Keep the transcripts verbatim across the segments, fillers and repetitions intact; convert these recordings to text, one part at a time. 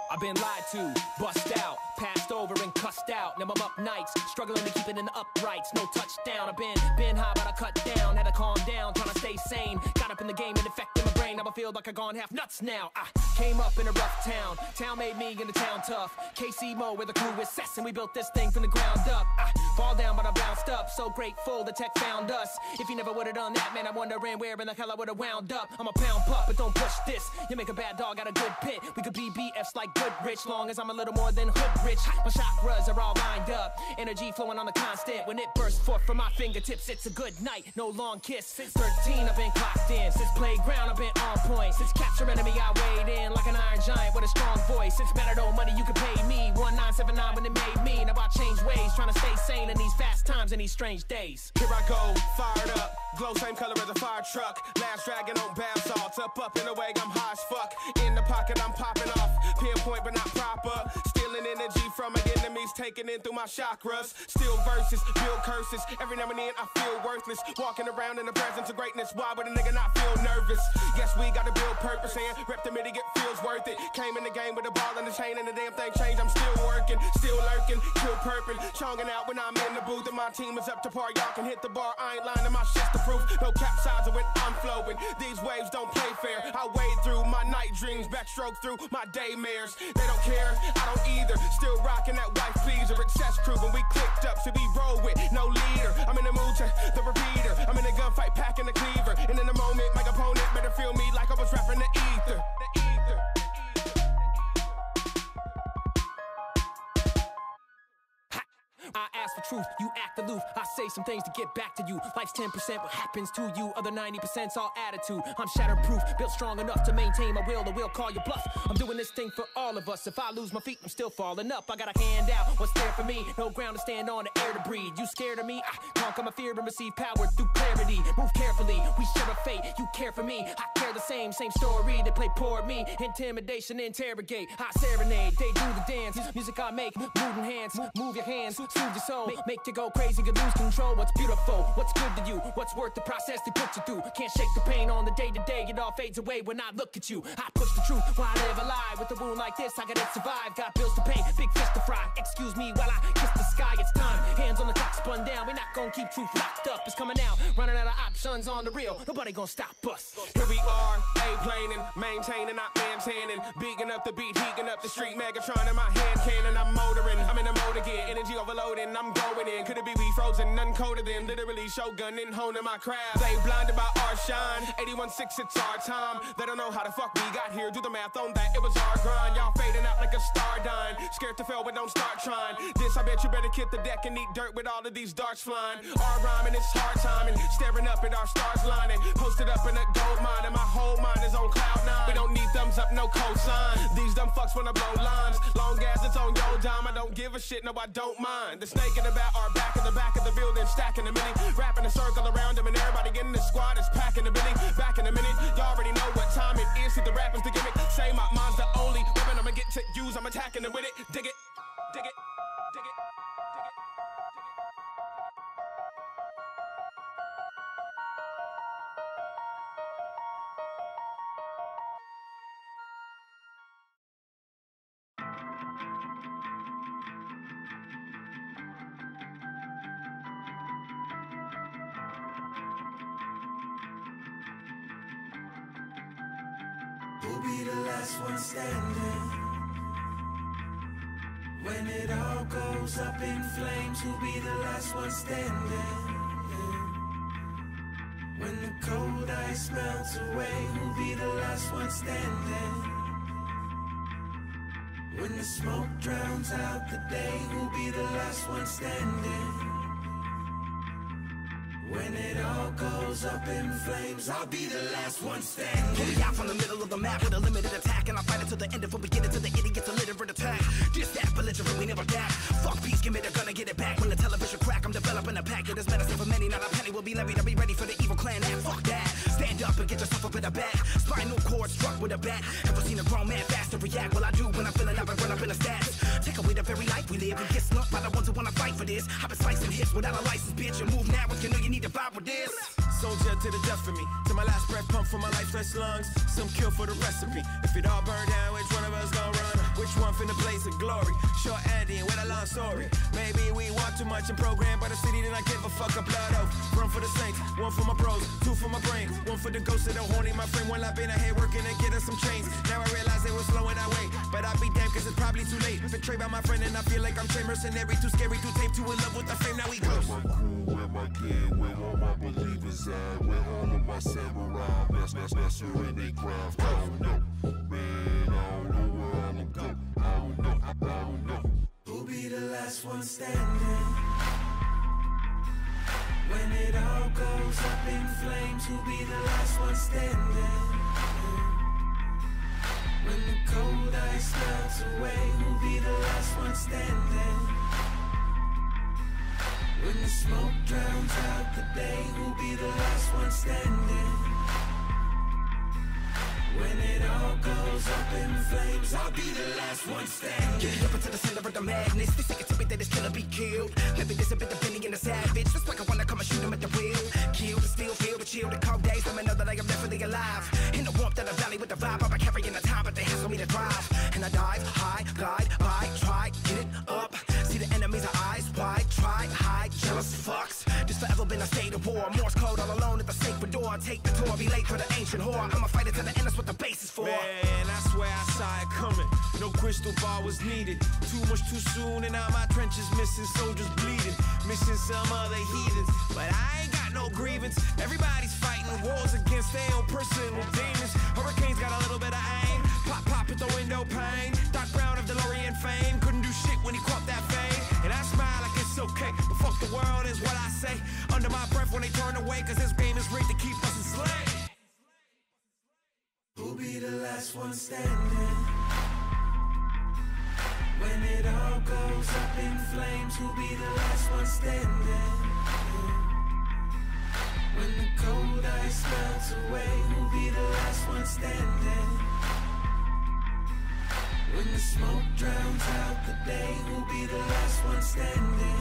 I've been lied to, bust out, passed over and cussed out. Now I'm up nights, struggling to keep it in the uprights. No touchdown, I've been, been high but I cut down. Had to calm down, trying to stay sane. Got up in the game and affected my brain. Now I feel like I gone half nuts now. I came up in a rough town, town made me in the town tough. K C Mo where the crew is cess, and we built this thing from the ground up. I fall down but I bounced up, so grateful the tech found us. If you never would've done that, man, I'm wondering where in the hell I would've wound up. I'm a pound pup, but don't push this. You make a bad dog out of good pit. We could be B Fs like Goodrich, long as I'm a little more than hood rich. My chakras are all lined up, energy flowing on the constant. When it bursts forth from my fingertips, it's a good night, no long kiss. Since thirteen I've been clocked in, since playground I've been on point. Since capture enemy I weighed in like an iron giant with a strong voice. Since Matador money you could pay me, one nine seven nine when it made me. Now I change ways, trying to stay sane in these fast times and these strange days. Here I go, fired up, glow same color as a fire truck. Last dragon on bath salts, up up in a way I'm high as fuck. In the pocket I'm popping off, pinpoint but not proper. Stealing energy from my enemies, taking in through my chakras. Still verses, build curses, every now and then I feel worthless. Walking around in the presence of greatness, why would a nigga not feel nervous? Yes, we gotta build purpose and rep the midi, get feels worth it. Came in the game with a ball and the chain and the damn thing changed. I'm still working, still lurking, kill purping, chonging out when I'm in the booth and my team is up to par. Y'all can hit the bar, I ain't lying, and my shit's the proof. No capsizer when I'm flowing, these waves don't play fair. I wade through my night dreams, backstroke through my daymares. They don't care, I don't either. Still rocking that white pleaser, excess crew when we clicked up. Should we roll with no leader? I'm in the mood to the repeater. I'm in a gunfight packing the cleaver, and in a moment my opponent better feel me like I was rapping the ether. The ether. I ask for truth, you act aloof. I say some things to get back to you. Life's ten percent what happens to you, other ninety percent's all attitude. I'm shatterproof, built strong enough to maintain my will. The will call you bluff. I'm doing this thing for all of us. If I lose my feet, I'm still falling up. I gotta hand out what's there for me. No ground to stand on, the air to breathe. You scared of me? I conquer my fear and receive power through clarity. Move carefully, we share a fate. You care for me, I care the same. Same story, they play poor me. Intimidation, interrogate. I serenade, they do the dance. Music I make, moving hands. Move your hands, soothe your soul. Make, make you go crazy, you lose control. What's beautiful, what's good to you, what's worth the process they put you through. Can't shake the pain on the day to day, it all fades away when I look at you. I push the truth while I live a lie. With a wound like this, I gotta survive. Got bills to pay, big fish to fry. Excuse me while I kiss the sky, it's time. Hands on the clock, spun down. We're not gonna keep truth locked up. It's coming out, running out of options on the real. Nobody gonna stop us. Here we are, A-planing, maintaining, not maintaining. Beating up the beat, heating up the street. Megatron in my hand cannon, I'm motoring. I'm in the motor gear, energy overloading. I'm going in. Could it be we frozen, none colder than literally shogunning, honing my craft. They blinded by our shine. eighty-one six, it's our time. They don't know how the fuck we got here. Do the math on that, it was our grind. Y'all fading out like a star dying. Scared to fail, but don't start trying. This, I bet you better kick the deck and eat dirt with all of these darts flying. Our rhyming, it's hard timing. Staring up at our stars lining. Posted up in a gold mine, and my whole mind is on cloud nine. We don't need thumbs up, no cosign. These dumb fucks wanna blow lines. Long as it's on your dime, I don't give a shit, no, I don't mind. The snake in the bat, our back in the back of the building, stacking the mini. Wrapping a circle around them, and everybody in the squad is packing the mini. Back in a minute, y'all already know what time it is. Hit the rappers the gimmick. Say my mind's the only weapon I'ma get to use. I'm attacking it with it. Dig it, dig it, dig it. Who'll be the last one standing? When it all goes up in flames, who'll be the last one standing? When the cold ice melts away, who'll be the last one standing? When the smoke drowns out the day, who'll be the last one standing? When it all goes up in flames, I'll be the last one standing. Pull me out from the middle of the map with a limited attack, and I fight it to the end from beginning to the idiots, a literate attack. Just that belligerent, we never back. Fuck peace, give me the gun and get it back. When the television crack, I'm developing a pack. It is medicine for many, not a penny will be levied. I'll be ready for the evil clan act. Fuck that. Stand up and get yourself up in the back. Spinal cord struck with a bat. Ever seen a grown man faster react? Well, I do when I'm feeling up and run up in the stats. Take away the very life we live and get snuck by the ones who wanna fight for this. I've been slicing hits without a license, bitch. And move now if you know you need to vibe with this. Soldier to the death for me, to my last breath, pump for my lifeless lungs. Some kill for the recipe. If it all burned down, which one of us gon' run? Which one finna blaze of glory? Short ending with a long story. Maybe we walk too much and program by the city, then I give a fuck a blood oath. One for the saints, one for my bros, two for my brain, one for the ghost of the horny. My friend, while I've been ahead working to get us some chains. Now I realize it was slowing our way, but I'll be damned cause it's probably too late. Betrayed by my friend and I feel like I'm chain mercenary. Too scary, too tape, too in love with the fame. Now we go. Where my crew, where my gang, where all my believers at, where all of my samurai best, best, best in they craft. I don't know, man, I don't know where all them go. I don't know, I don't know. Who'll be the last one standing? When it all goes up in flames, who'll be the last one standing? When the cold ice melts away, who'll be the last one standing? When the smoke drowns out the day, who'll be the last one standing? When it all goes up in flames, I'll be the last one standing. Get up into the center of the madness. They say it to me that it's gonna be killed. Maybe this a bit of Benny and the savage. Just like I wanna come and shoot him at the wheel. Kill the steel, feel the chill, the cold days. Let me know that I am definitely alive. In the warmth of the valley with the vibe, I'm carrying the time, but they hassle me to drive. And I dive, high, glide, by, try, get it up. See the enemies are eyes wide, try, hide, jealous fucks. Just forever been a state of war. Morse code all alone at the sacred door. Take the tour, be late for the ancient whore. I'm a fighter to the end, that's what the base is for. Man, I swear I saw it coming. No crystal ball was needed. Too much too soon, and now my trenches missing soldiers bleeding. Missing some other heathens, but I ain't got no grievance. Everybody's fighting wars against their own personal demons. Hurricanes got a little bit of aim. Pop, pop at the window pane. Doc Brown of DeLorean fame couldn't do shit when he caught that fade. And I smile like it's okay, but fuck the world is what I say. Under my breath when they turn away, cause this game is rigged to keep us enslaved. Who'll be the last one standing? When it all goes up in flames, who'll be the last one standing? When the cold ice melts away, who'll be the last one standing? When the smoke drowns out the day, who'll be the last one standing?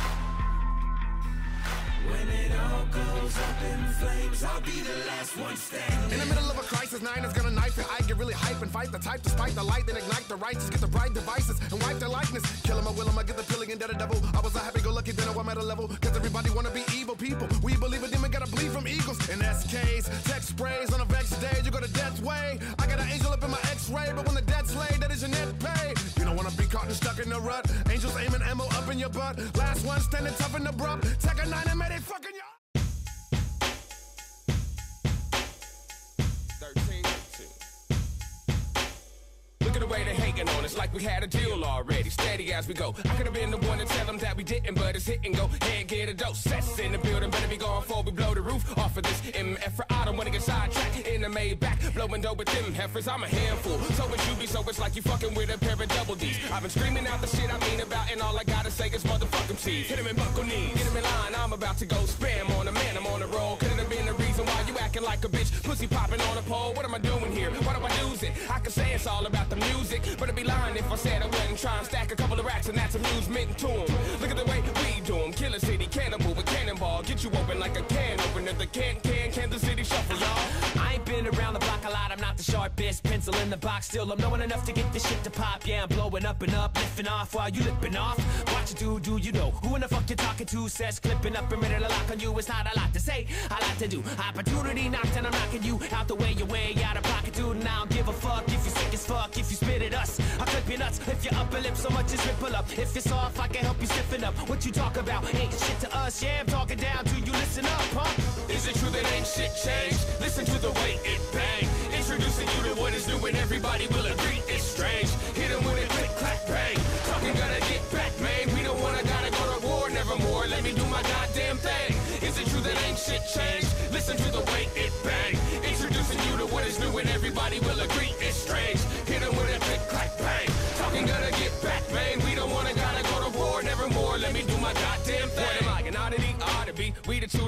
When it all goes up in flames, I'll be the last one standing. In the middle of a crisis, nine is gonna knife it. I get really hype and fight the type to spike the light, then ignite the righteous, get the bright devices and wipe their likeness. Kill him, I will him, I get the feeling and dead a devil. I was a happy-go-lucky, then I'm at a level. Cause everybody wanna be evil people. We believe a demon gotta bleed from eagles. In S Ks, tech sprays on a vex day, you go to death's way. I got an angel up in my x-ray, but when the dead's laid, that is your net pay. You don't wanna be caught and stuck in the rut. Angels aiming ammo up in your butt. Last one standing tough and abrupt. Take a nine and made it fucking you. Look at the way they hating on us like we had a deal already. Steady as we go. I could have been the one to tell them that we didn't, but it's hit and go. Head get a dose. Sets in the building, better be gone before we blow the roof off of this M F. I don't wanna get sidetracked in the Maybach, blowing dope with them heifers. I'm a handful. So it's you be so it's like you fucking with a pair of double D's. I've been screaming out the shit I mean about, and all I gotta say is motherfucking cheese. Hit him in buckle knees, get him in line. I'm about to go spam on a man. I'm on a roll. Couldn't have been the reason why you acting like a bitch. Pussy popping on a pole. What am I doing here? Why do I use it? I could say it's all about the music, but I'd be lying if I said I wouldn't try and stack a couple of racks, and that's amusement to them. Look at the way we do them. Killer City, cannibal with cannonball. Get you open like a can opener. The can, can, Kansas City shuffle, y'all. I ain't been around the block a lot, I'm not the sharpest pencil in the box. Still, I'm knowing enough to get this shit to pop. Yeah, I'm blowing up and up, lifting off while you lipping off. Watch it do, do you know who in the fuck you're talking to? Says clipping up and ready to lock on you. It's not a lot to say, a lot to do. Opportunity knocked and I'm knocking you out the way, you're way out of pocket, dude. And I don't give a fuck if you sick as fuck, if you spit at us. I'll clip your nuts if your upper lip so much as ripple up. If it's off, I can help you stiffen up. What you talk about ain't shit to us. Yeah, I'm talking down to you, listen up, huh? Is it true that ain't shit changed? Listen to the way it bang. Introducing you to what is new and everybody will agree it's strange. Hit 'em with a click, clack, bang. Talking gotta get back, man. We don't wanna gotta go to war, nevermore. Let me do my goddamn thing. Is it true that ain't shit changed? Listen to the way it bang. Introducing you to what is new and everybody will agree it's strange. Hit 'em with a click, clack, bang. Talking gotta get back, man. We don't wanna gotta go to war, nevermore. Let me do my goddamn thing. What am I, an oddity? Ought to be. We the two to take it to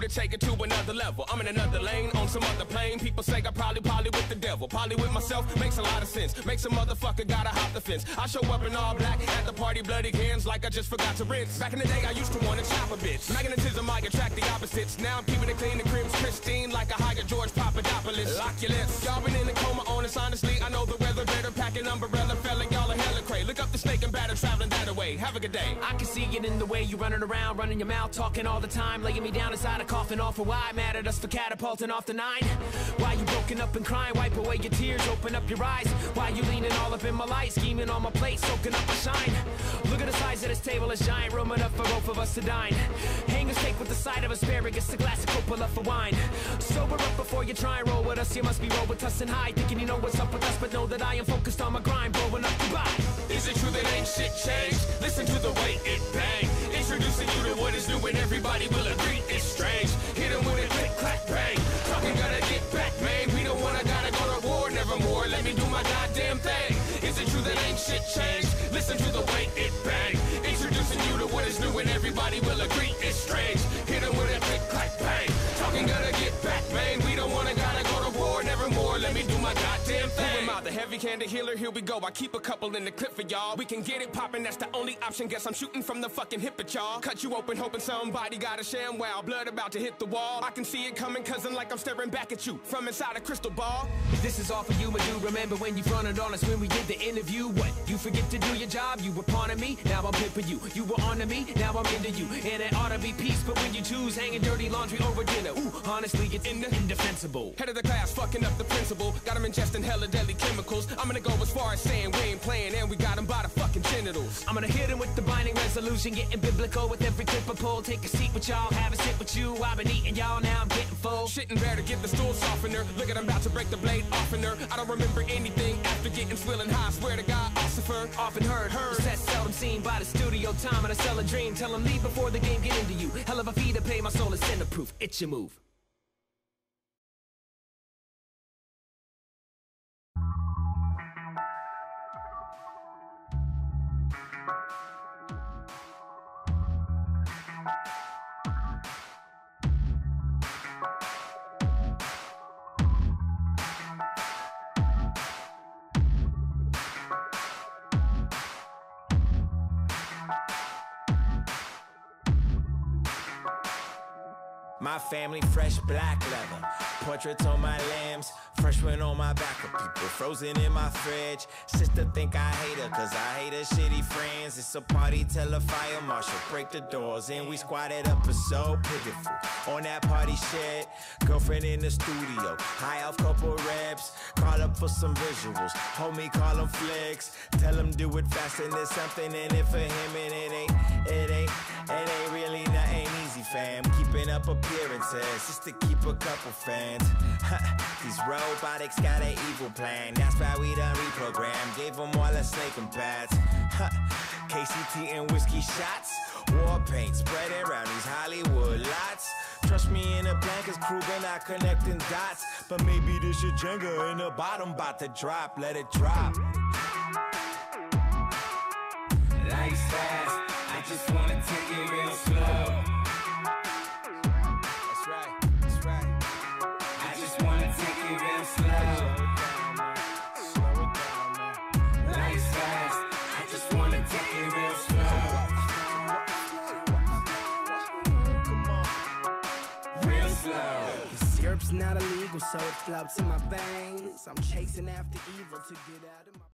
to another level. I'm in another lane, on some other plane. People say I probably, probably with the devil. Probably with myself, makes a lot of sense. Makes a motherfucker gotta hop the fence. I show up in all black at the party, bloody hands like I just forgot to rinse. Back in the day, I used to wanna chop a bitch. Magnetism, I attract the opposites. Now I'm keeping it clean, the crib's pristine, like a higher George Papadopoulos. Lock your lips. Y'all been in a coma, honest, honestly. I know the weather better, packing umbrella, fella, y'all are hella cray. Look up the snake and batter, traveling that away. Have a good day. I can see it in the way you running around, running your mouth, talking all the time, laying me down inside a coffin. Off for why mad at us for catapulting off the nine? Why you broken up and crying? Wipe away your tears, open up your eyes. Why you leaning all up in my light, scheming on my plate, soaking up my shine? Look at the size of this table, it's giant, room enough for both of us to dine. Hang a steak with the side of asparagus, a glass of Coppola for wine. Sober up before you try and roll with us. You must be roll with us and high, thinking you know what's up with us, but know that I am focused on my grind, blowing up Dubai. Is it true that ain't shit changed? Listen to the way it bang. Introducing you to what is new and everybody will agree it's strange. Hit 'em with a click, clack, bang. Talking gotta get back, man. We don't wanna gotta go to war, nevermore. Let me do my goddamn thing. Is it true that ain't shit changed? Listen to the way it bang. Introducing you to what is new and everybody will agree it's strange. Hit 'em with a click, clack, bang. Talking gotta get back, man. We don't wanna gotta go to war, nevermore. Let me do my goddamn thing. Who am I, the heavy-handed healer? Here we go. I keep a couple in the clip for y'all. We can get it poppin', that's the only option. Guess I'm shooting from the fucking hip at y'all. Cut you open, hoping somebody got a sham. Wow, blood about to hit the wall. I can see it coming, cousin, like I'm staring back at you from inside a crystal ball. This is all for you, my dude. Remember when you fronted on us when we did the interview? What? You forget to do your job? You were pawning me, now I'm pimping you. You were on to me, now I'm into you. And it ought to be peace, but when you choose hanging dirty laundry over dinner, ooh, honestly, it's in indefensible. Head of the class, fucking up the principal. Got him ingesting hella deadly chemicals. I'm gonna go as far as saying we ain't playing, and we got him by the fucking genitals. I'm gonna hit him with the binding resolution, getting biblical with every clip I pull. Take a seat with y'all, have a sit with you. I've been eating y'all, now I'm getting full. Shitting better, get the stool softener. Look at I'm about to break the blade off in her. I don't remember anything after getting swilling high. Swear to God, Ossifer. Often heard, heard. Set seldom seen by the studio time, and I sell a dream. Tell them leave before the game get into you. Hell of a fee to pay, my soul is center proof. It's your move. My family, fresh black leather. Portraits on my lambs, fresh one on my back of people frozen in my fridge. Sister think I hate her, cause I hate her shitty friends. It's a party, tell a fire marshal, break the doors in. We squatted up, it's so pitiful. On that party shit, girlfriend in the studio, high off couple reps. Call up for some visuals, homie call them flicks. Tell him do it fast and there's something in it for him. And it ain't, it ain't, it ain't really nothing easy, fam. Keeping up appearances, just to keep a couple fans. These robotics got an evil plan, that's why we done reprogrammed. Gave them all a snake and pads. K C T and whiskey shots, war paint spreading around these Hollywood lots. Trust me in a plan, cause crew been not connecting dots. But maybe this shit Jenga in the bottom about to drop, let it drop. Life's fast, I just wanna take it real slow. That's right, that's right. I just wanna take it real slow. Slow it down, man. Life's fast, I just wanna take it real slow. Real slow. The syrup's not illegal, so it floats in my veins. I'm chasing after evil to get out of my